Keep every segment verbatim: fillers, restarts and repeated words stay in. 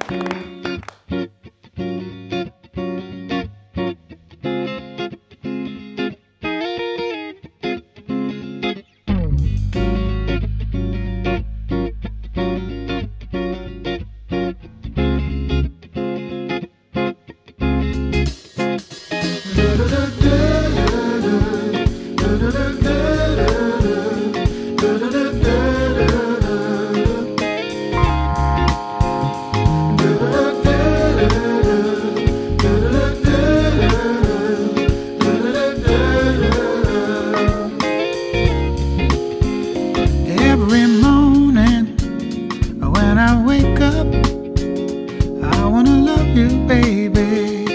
Every morning when I wake up, I wanna love you, baby.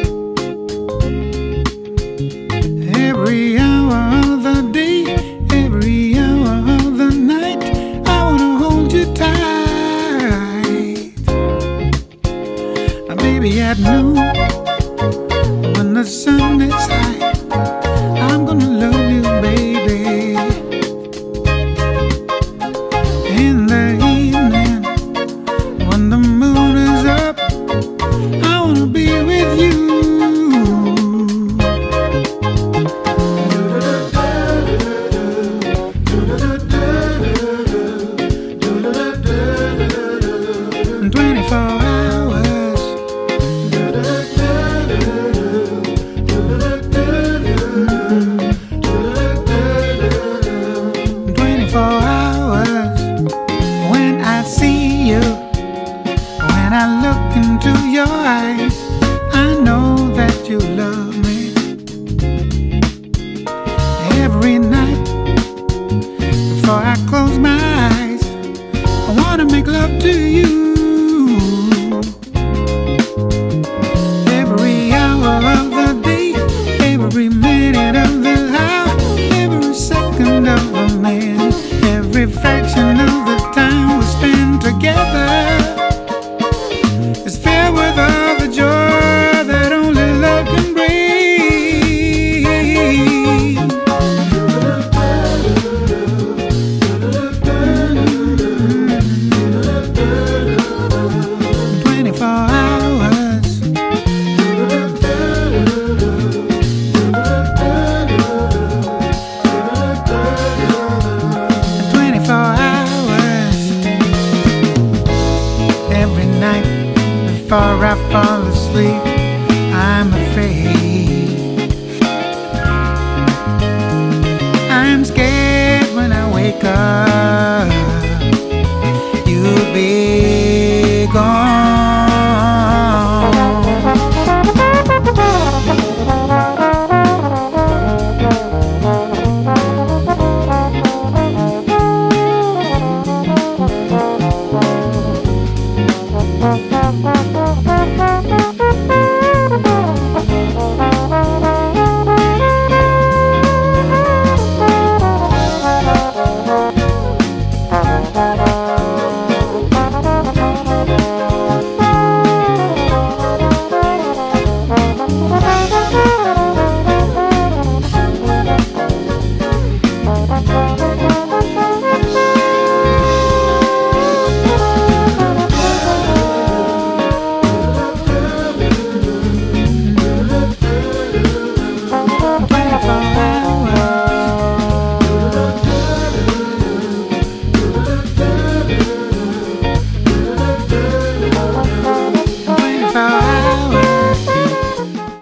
Every hour of the day, every hour of the night, I wanna hold you tight. Maybe at noon, when the sun is high, I'm gonna love you, baby. In the evening, when the moon is up, I wanna be with you. Twenty-four hours, twenty-four hours. When I see you, when I look into your eyes, I know that you love me. Every night, before I close my eyes, I wanna make love to you. Every hour of the day, every minute of the hour, every second of the minute, every fraction of the time we spend together is filled with all the joy that only love can bring. Twenty-four hours, twenty-four hours. Every night before I fall asleep, I'm afraid. I'm scared when I wake up, you'll be gone.